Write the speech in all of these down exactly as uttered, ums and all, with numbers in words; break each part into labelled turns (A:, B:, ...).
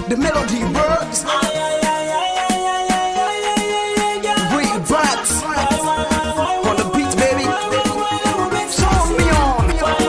A: The melody works. Real vibes on the beat, baby. Turn me on.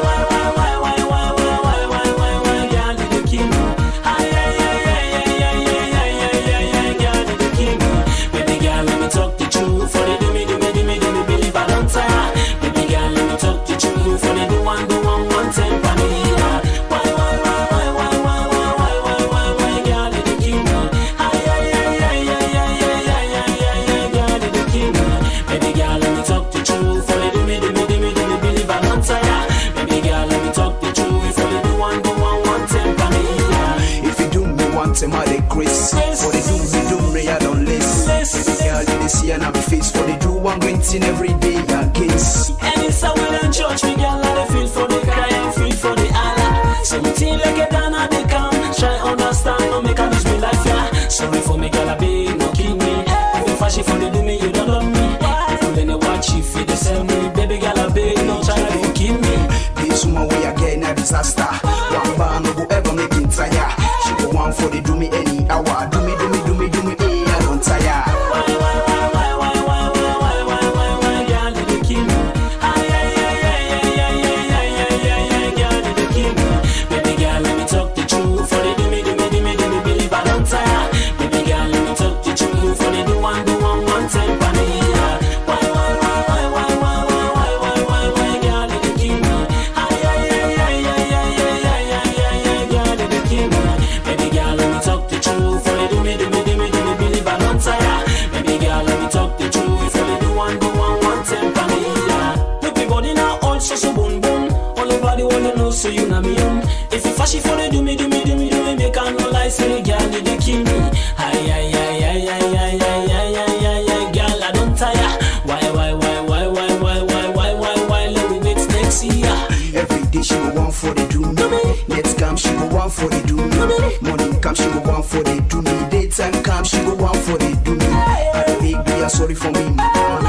B: Baby girl, let me talk the truth. For the do me, do me, do me, do me, believe I don't tire. Baby girl, let me talk the truth. For the do one, do one, one temper me. Why, why, why, why, why, why, why, why, why, why, why, girl, you the king. Ay, ay, ay, ay, ay, ay, ay, ay, ay, ay, ay, girl, you the king. Baby girl, let me talk the truth. For the do me, do me, do me, do me, believe I don't tire. Baby girl, let me talk the truth. For the do one, do one, one temper me.
A: If you do me one time, I decrease. For the do me, do me, I don't listen. Baby girl, you the see and I be face. For the do one great thing every day, I kiss.
B: And it's a will in church, we girl, let it feel for the cry and feel for the Allah. Something like a down at the come. Try understand, no make a lose me life, yeah. Sorry for me, girl, I beg, no kill me. If you fashion for the do me, you don't love me. If you let me watch you feel the same me. Baby girl, I beg, no try to kill me.
A: This woman way again a disaster. One bar no go ever make me tire. She go one for the do me any hour. Do me, do me, do me, do me, eh, I don't tire.
B: Why, why, why, why, why, why, why, why, why, why, why, girl, you the king. Ay, ay, ay, ay, ay, ay, ay, ay, ay, ay, ay, girl, you the king. Baby girl, let me talk the truth. For the do me, do me, do me, do me, believe I don't tire. Baby girl, let me talk the truth. For the do one, do one, one temper me. Why, why, why, why, why, why, why, why, why, why, girl, you the king. Ay, ay, ay, ay, ay, ay, ay, ay, ay, ay, ay, girl, you the king. Baby girl, let me talk the truth. For the do me, do me, do me, do me, believe I don't tire. Baby girl, let me talk the truth. For the do one, do one, one temper me. Look me body now, all so so boom boom. All over the world you know, so you know me own. If you fashion for the do me, do me, do me, do me, make I no lie, say girl, you the king. Ay, ay, ay, ay, ay, ay, ay, ay, ay, ay, ay, girl, I don't tire. Why, why, why, why, why, why, why, why, why, why, let me wait next year.
A: Every day she go one for the do me. Next come she go one for the do me. Morning come she go one for the do me. Daytime come she go one for the do me. I beg you, sorry for me.